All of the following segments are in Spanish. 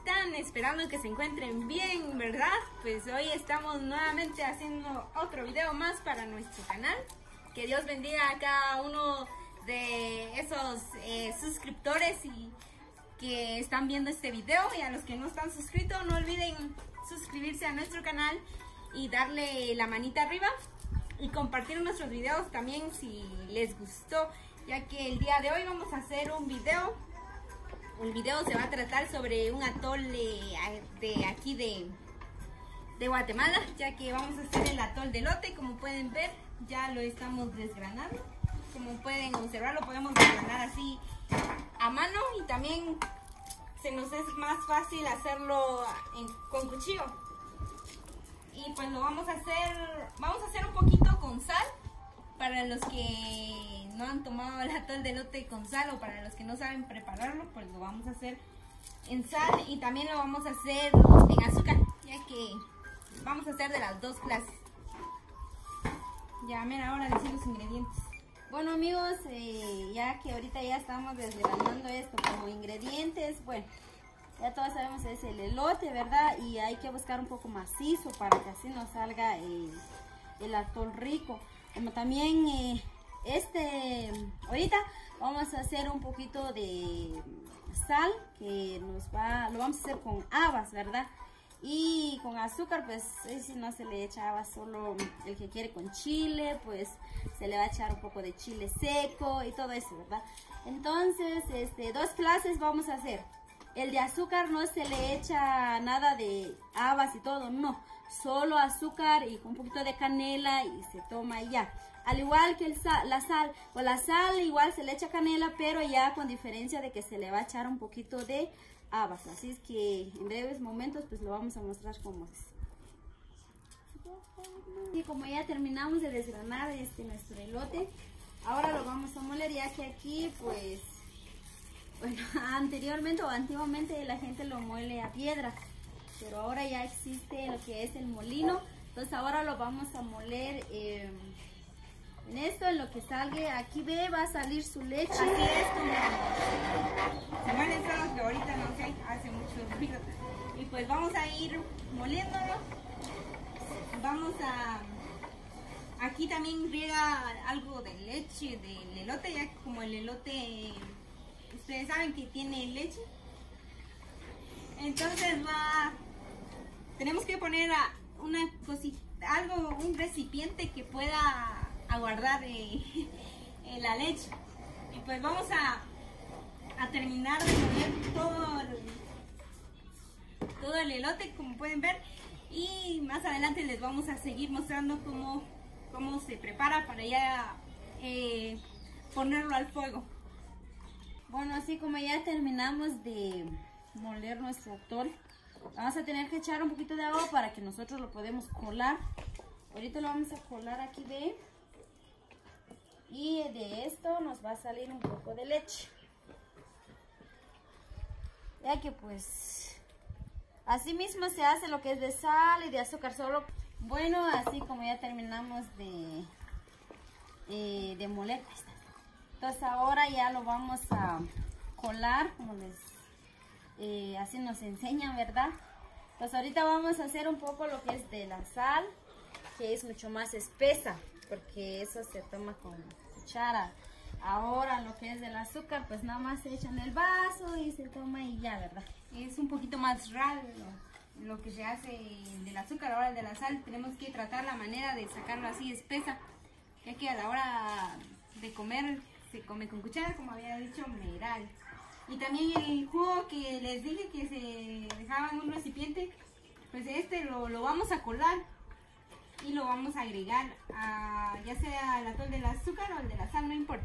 están? Esperando que se encuentren bien, ¿verdad? Pues hoy estamos nuevamente haciendo otro video más para nuestro canal. Que Dios bendiga a cada uno de esos suscriptores y que están viendo este video, y a los que no están suscritos no olviden suscribirse a nuestro canal y darle la manita arriba y compartir nuestros videos también si les gustó, ya que el día de hoy vamos a hacer un video. El video se va a tratar sobre un atol de aquí de Guatemala, ya que vamos a hacer el atol de elote. Como pueden ver, ya lo estamos desgranando. Como pueden observar, lo podemos desgranar así a mano, y también se nos es más fácil hacerlo con cuchillo. Y pues lo vamos a hacer un poquito con sal, para los que no han tomado el atol de elote con sal, o para los que no saben prepararlo, pues lo vamos a hacer en sal, y también lo vamos a hacer en azúcar, ya que vamos a hacer de las dos clases. Ya, mira, ahora decir los ingredientes. Bueno amigos, ya que ahorita ya estamos desgranando esto como ingredientes, bueno, ya todos sabemos es el elote, ¿verdad? Y hay que buscar un poco macizo para que así nos salga el atol rico. Como también ahorita vamos a hacer un poquito de sal, que lo vamos a hacer con habas, ¿verdad? Y con azúcar, pues si no se le echa habas, solo el que quiere con chile, pues se le va a echar un poco de chile seco y todo eso, ¿verdad? Entonces, dos clases vamos a hacer. El de azúcar no se le echa nada de habas y todo, no. Solo azúcar y un poquito de canela y se toma ya. Al igual que la sal igual se le echa canela, pero ya con diferencia de que se le va a echar un poquito de habas. Así es que en breves momentos pues lo vamos a mostrar cómo es. Y como ya terminamos de desgranar nuestro elote, ahora lo vamos a moler, ya que aquí pues, bueno, anteriormente o antiguamente la gente lo muele a piedra, pero ahora ya existe lo que es el molino. Entonces ahora lo vamos a moler en esto, en lo que salga. Aquí va a salir su leche. Así es como se muelen solos, que ahorita no sé, hace mucho ruido. Y pues vamos a ir moliéndolo. Vamos aquí también riega algo de leche del elote, ya que como el elote, ustedes saben que tiene leche. Entonces tenemos que poner una cosita, un recipiente que pueda aguardar la leche. Y pues vamos a terminar de moler todo el elote, como pueden ver, y más adelante les vamos a seguir mostrando cómo se prepara para ya ponerlo al fuego. Bueno, así como ya terminamos de moler nuestro atol, vamos a tener que echar un poquito de agua para que nosotros lo podamos colar. Ahorita lo vamos a colar aquí, ve. Y de esto nos va a salir un poco de leche, ya que pues así mismo se hace lo que es de sal y de azúcar solo. Bueno, así como ya terminamos de moler, entonces ahora ya lo vamos a colar, como así nos enseñan, ¿verdad? Pues ahorita vamos a hacer un poco lo que es de la sal, que es mucho más espesa, porque eso se toma con cuchara. Ahora lo que es del azúcar, pues nada más se echa en el vaso y se toma y ya, ¿verdad? Es un poquito más raro lo que se hace del azúcar. Ahora el de la sal tenemos que tratar la manera de sacarlo así espesa, ya que a la hora de comer se come con cuchara, como había dicho Meral. Y también el jugo que les dije que se dejaba en un recipiente, pues lo vamos a colar y lo vamos a agregar ya sea el atol del azúcar o el de la sal, no importa.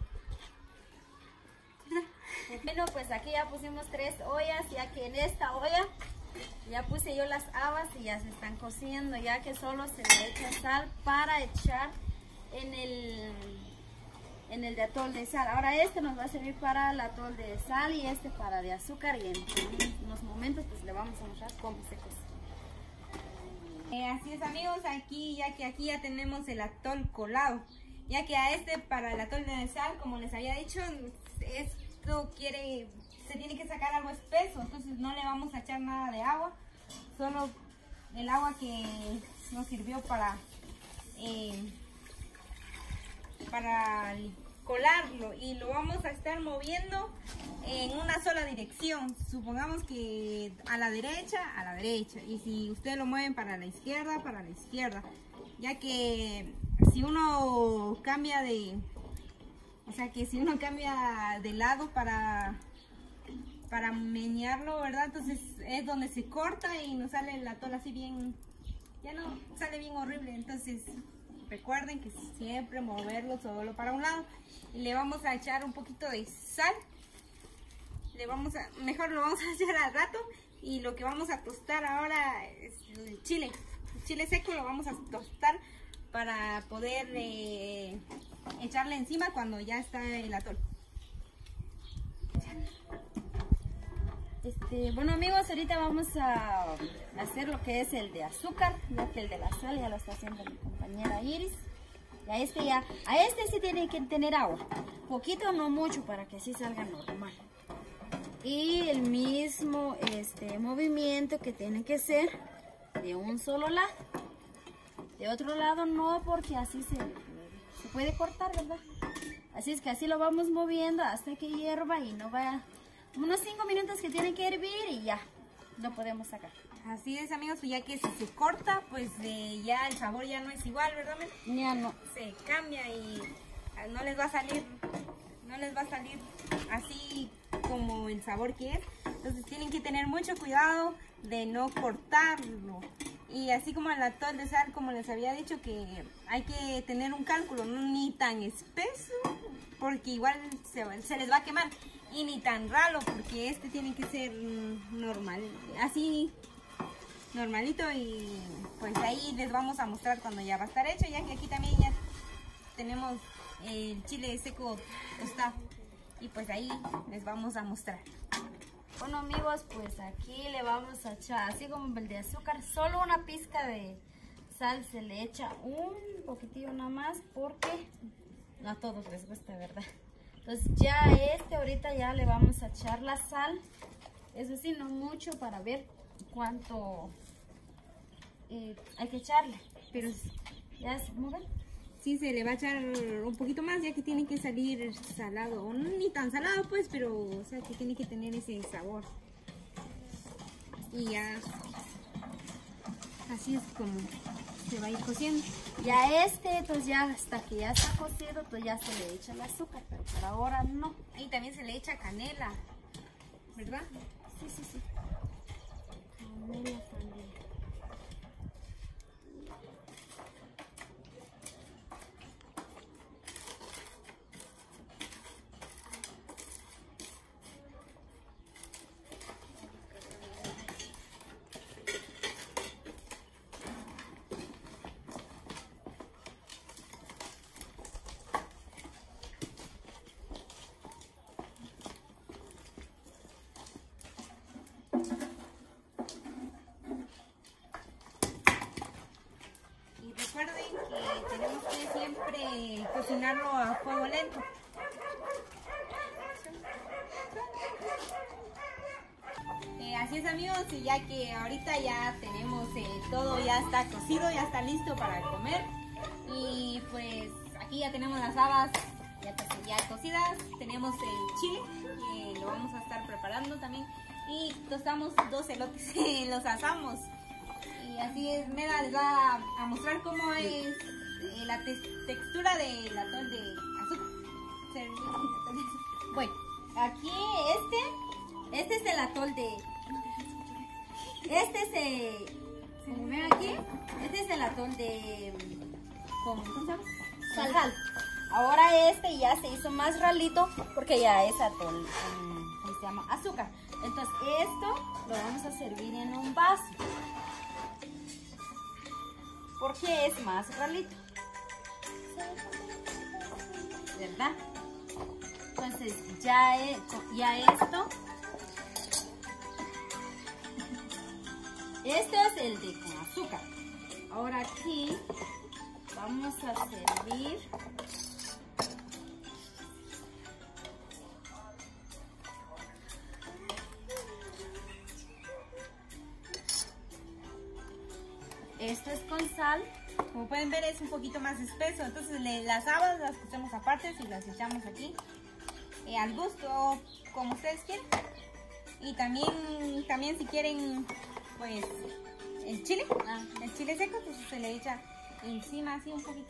Bueno, pues aquí ya pusimos 3 ollas, ya que en esta olla ya puse yo las habas y ya se están cociendo, ya que solo se le echa sal para echar en el de atol de sal. Ahora nos va a servir para el atol de sal y para de azúcar, y en unos momentos pues le vamos a mostrar cómo se cose. Así es amigos, aquí ya tenemos el atol colado, ya que para el atol de sal, como les había dicho, esto se tiene que sacar algo espeso, entonces no le vamos a echar nada de agua, solo el agua que nos sirvió para colarlo, y lo vamos a estar moviendo en una sola dirección. Supongamos que a la derecha, y si ustedes lo mueven para la izquierda, ya que si uno cambia de lado para menearlo, ¿verdad? Entonces es donde se corta y nos sale el atol así bien, ya no sale bien horrible. Entonces recuerden que siempre moverlo solo para un lado, y le vamos a echar un poquito de sal, mejor lo vamos a hacer al rato. Y lo que vamos a tostar ahora es el chile seco, lo vamos a tostar para poder echarle encima cuando ya está el atol. Bueno amigos, ahorita vamos a hacer lo que es el de azúcar, ya que el de la sal ya lo está haciendo mi compañera Iris. Y a este sí tiene que tener agua, poquito no mucho, para que así salga normal. Y el mismo movimiento que tiene que ser de un solo lado, de otro lado no, porque así se puede cortar, ¿verdad? Así es que así lo vamos moviendo hasta que hierva y no vaya. Unos 5 minutos que tiene que hervir y ya lo podemos sacar. Así es amigos, ya que si se corta, pues ya el sabor ya no es igual, ¿verdad? Ya no. Se cambia y no les va a salir así como el sabor que es. Entonces tienen que tener mucho cuidado de no cortarlo. Y así como el atol de sal, como les había dicho, que hay que tener un cálculo, no ni tan espeso, porque igual se les va a quemar, y ni tan ralo, porque este tiene que ser normal, así normalito. Y pues ahí les vamos a mostrar cuando ya va a estar hecho, ya que aquí también ya tenemos el chile seco tostado, y pues ahí les vamos a mostrar. Bueno amigos, pues aquí le vamos a echar, así como el de azúcar, solo una pizca de sal se le echa, un poquitillo nada más, porque no a todos les gusta, ¿verdad? Entonces ya ahorita ya le vamos a echar la sal, eso sí, no mucho, para ver cuánto hay que echarle, pero ya se mueve. Sí, se le va a echar un poquito más, ya que tiene que salir salado, o no, ni tan salado pues, pero o sea que tiene que tener ese sabor. Y ya así es como se va a ir cociendo. Ya entonces ya hasta que ya está cocido, pues ya se le echa el azúcar, pero por ahora no. Y también se le echa canela, ¿verdad? Sí. Canela también. Recuerden que tenemos que siempre cocinarlo a fuego lento. Así es amigos, y ya que ahorita ya tenemos todo, ya está cocido, ya está listo para comer. Y pues aquí ya tenemos las habas ya cocidas, tenemos el chile que lo vamos a estar preparando también, y tostamos 2 elotes, los asamos. Y así es, Meda les va a mostrar cómo es la textura del atol de azúcar. Bueno, aquí este es el atol de... como ven aquí, este es el atol de... ¿cómo se llama? Sal. Ahora ya se hizo más ralito porque ya es atol, ¿cómo se llama? Azúcar. Entonces esto lo vamos a servir en un vaso, porque es más ralito, ¿verdad? Entonces ya esto este es el de con azúcar. Ahora aquí vamos a servir Esto es con sal. Como pueden ver es un poquito más espeso, entonces las habas las hacemos aparte y las echamos aquí al gusto, como ustedes quieran. Y también si quieren pues el chile seco, pues se le echa encima así un poquito.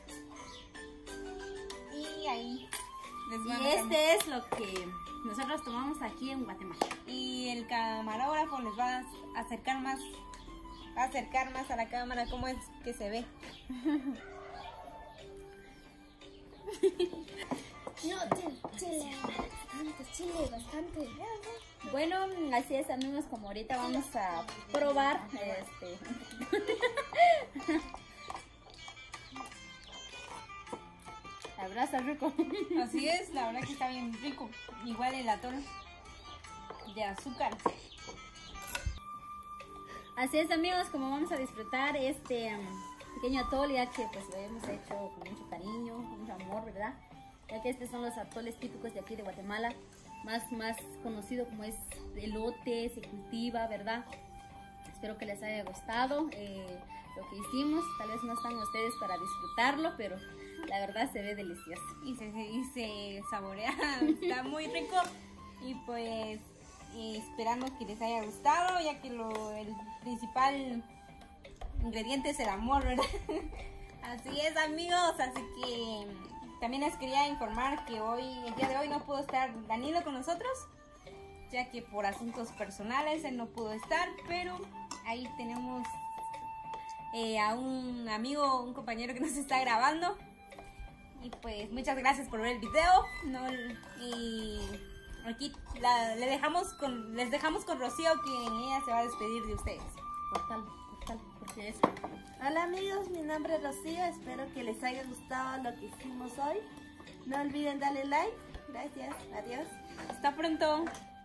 Y ahí y este es lo que nosotros tomamos aquí en Guatemala. Y el camarógrafo les va a acercar más a la cámara cómo es que se ve. Bastante. Bueno, así es, amigos, como ahorita vamos a probar La verdad está rico. Así es, la verdad que está bien rico. Igual el atole de azúcar. Así es, amigos, como vamos a disfrutar este pequeño atole, ya que pues lo hemos hecho con mucho cariño, con mucho amor, ¿verdad? Ya que estos son los atoles típicos de aquí de Guatemala, más conocido como es elote, se cultiva, ¿verdad? Espero que les haya gustado lo que hicimos. Tal vez no están ustedes para disfrutarlo, pero la verdad se ve delicioso. Y se saborea, está muy rico. Y pues esperamos que les haya gustado, ya que el principal ingrediente es el amor, ¿verdad? Así es, amigos, así que también les quería informar que el día de hoy no pudo estar Danilo con nosotros, ya que por asuntos personales él no pudo estar, pero ahí tenemos a un amigo, un compañero que nos está grabando. Y pues muchas gracias por ver el video. Y aquí les dejamos con Rocío, que ella se va a despedir de ustedes. Porque es... Hola amigos, mi nombre es Rocío, espero que les haya gustado lo que hicimos hoy. No olviden darle like. Gracias, adiós. Hasta pronto.